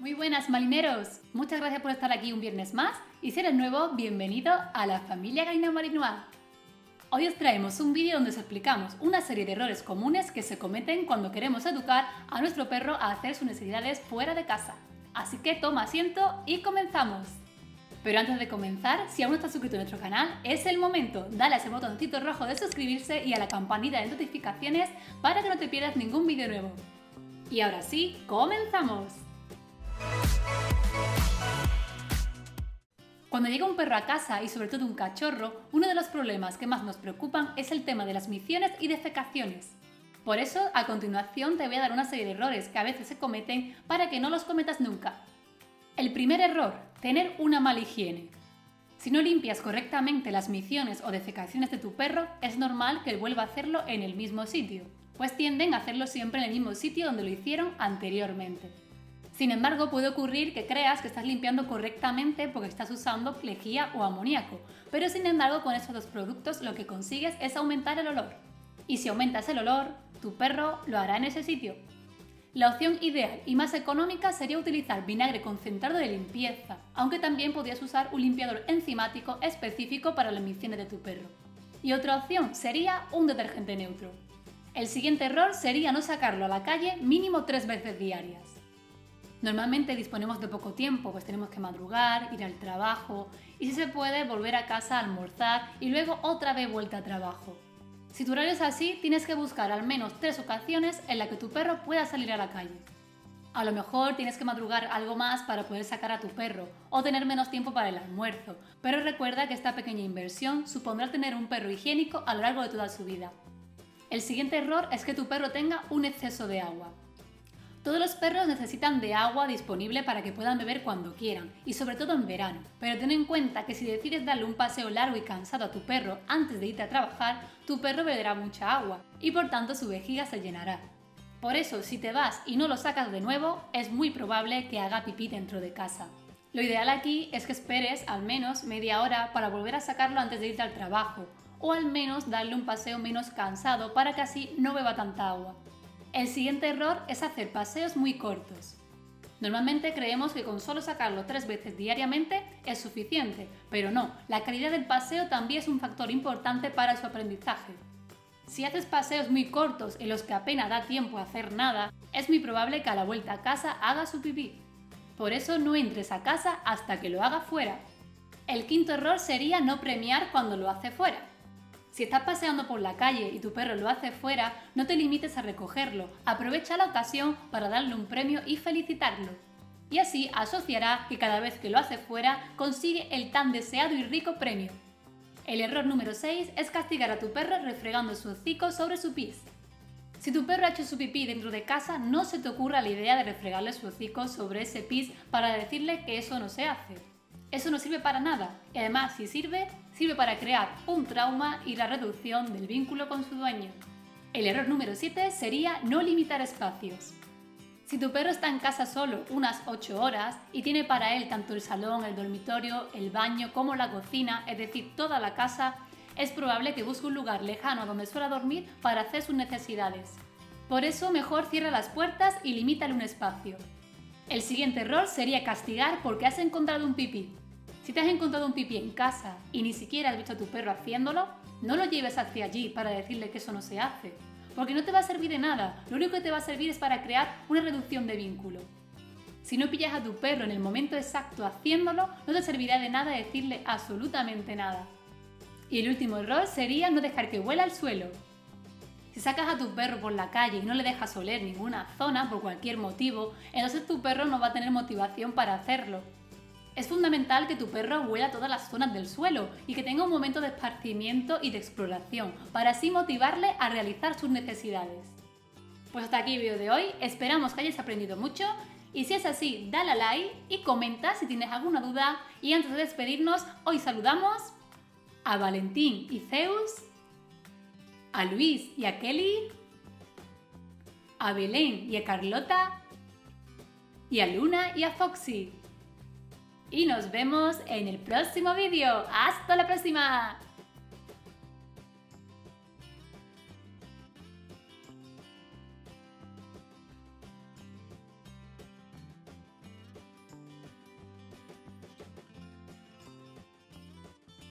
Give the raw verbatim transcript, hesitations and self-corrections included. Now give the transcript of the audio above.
Muy buenas marineros, muchas gracias por estar aquí un viernes más y si eres nuevo, bienvenido a la familia Gallina Marinoa. Hoy os traemos un vídeo donde os explicamos una serie de errores comunes que se cometen cuando queremos educar a nuestro perro a hacer sus necesidades fuera de casa. Así que toma asiento y comenzamos. Pero antes de comenzar, si aún no estás suscrito a nuestro canal, es el momento. Dale a ese botoncito rojo de suscribirse y a la campanita de notificaciones para que no te pierdas ningún vídeo nuevo. Y ahora sí, ¡comenzamos! Cuando llega un perro a casa y sobre todo un cachorro, uno de los problemas que más nos preocupan es el tema de las miciones y defecaciones. Por eso, a continuación te voy a dar una serie de errores que a veces se cometen para que no los cometas nunca. El primer error, tener una mala higiene. Si no limpias correctamente las miciones o defecaciones de tu perro, es normal que él vuelva a hacerlo en el mismo sitio, pues tienden a hacerlo siempre en el mismo sitio donde lo hicieron anteriormente. Sin embargo, puede ocurrir que creas que estás limpiando correctamente porque estás usando lejía o amoníaco, pero sin embargo con estos dos productos lo que consigues es aumentar el olor. Y si aumentas el olor, tu perro lo hará en ese sitio. La opción ideal y más económica sería utilizar vinagre concentrado de limpieza, aunque también podrías usar un limpiador enzimático específico para las misiones de tu perro. Y otra opción sería un detergente neutro. El siguiente error sería no sacarlo a la calle mínimo tres veces diarias. Normalmente disponemos de poco tiempo, pues tenemos que madrugar, ir al trabajo y si se puede volver a casa a almorzar y luego otra vez vuelta a trabajo. Si tu horario es así, tienes que buscar al menos tres ocasiones en las que tu perro pueda salir a la calle. A lo mejor tienes que madrugar algo más para poder sacar a tu perro o tener menos tiempo para el almuerzo, pero recuerda que esta pequeña inversión supondrá tener un perro higiénico a lo largo de toda su vida. El siguiente error es que tu perro tenga un exceso de agua. Todos los perros necesitan de agua disponible para que puedan beber cuando quieran, y sobre todo en verano, pero ten en cuenta que si decides darle un paseo largo y cansado a tu perro antes de irte a trabajar, tu perro beberá mucha agua, y por tanto su vejiga se llenará. Por eso, si te vas y no lo sacas de nuevo, es muy probable que haga pipí dentro de casa. Lo ideal aquí es que esperes al menos media hora para volver a sacarlo antes de irte al trabajo, o al menos darle un paseo menos cansado para que así no beba tanta agua. El siguiente error es hacer paseos muy cortos. Normalmente creemos que con solo sacarlo tres veces diariamente es suficiente, pero no, la calidad del paseo también es un factor importante para su aprendizaje. Si haces paseos muy cortos en los que apenas da tiempo a hacer nada, es muy probable que a la vuelta a casa haga su pipí. Por eso no entres a casa hasta que lo haga fuera. El quinto error sería no premiar cuando lo hace fuera. Si estás paseando por la calle y tu perro lo hace fuera, no te limites a recogerlo, aprovecha la ocasión para darle un premio y felicitarlo. Y así asociará que cada vez que lo hace fuera consigue el tan deseado y rico premio. El error número seis es castigar a tu perro refregando su hocico sobre su pis. Si tu perro ha hecho su pipí dentro de casa, no se te ocurra la idea de refregarle su hocico sobre ese pis para decirle que eso no se hace. Eso no sirve para nada, y además si sirve, sirve para crear un trauma y la reducción del vínculo con su dueño. El error número siete sería no limitar espacios. Si tu perro está en casa solo unas ocho horas y tiene para él tanto el salón, el dormitorio, el baño como la cocina, es decir, toda la casa, es probable que busque un lugar lejano donde suela dormir para hacer sus necesidades. Por eso mejor cierra las puertas y limítale un espacio. El siguiente error sería castigar porque has encontrado un pipí. Si te has encontrado un pipí en casa y ni siquiera has visto a tu perro haciéndolo, no lo lleves hacia allí para decirle que eso no se hace, porque no te va a servir de nada, lo único que te va a servir es para crear una reducción de vínculo. Si no pillas a tu perro en el momento exacto haciéndolo, no te servirá de nada decirle absolutamente nada. Y el último error sería no dejar que huela al suelo. Si sacas a tu perro por la calle y no le dejas oler ninguna zona por cualquier motivo, entonces tu perro no va a tener motivación para hacerlo. Es fundamental que tu perro huela todas las zonas del suelo y que tenga un momento de esparcimiento y de exploración, para así motivarle a realizar sus necesidades. Pues hasta aquí el vídeo de hoy, esperamos que hayáis aprendido mucho y si es así, dale a like y comenta si tienes alguna duda y antes de despedirnos, hoy saludamos a Valentín y Zeus, a Luis y a Kelly, a Belén y a Carlota y a Luna y a Foxy. Y nos vemos en el próximo vídeo. ¡Hasta la próxima!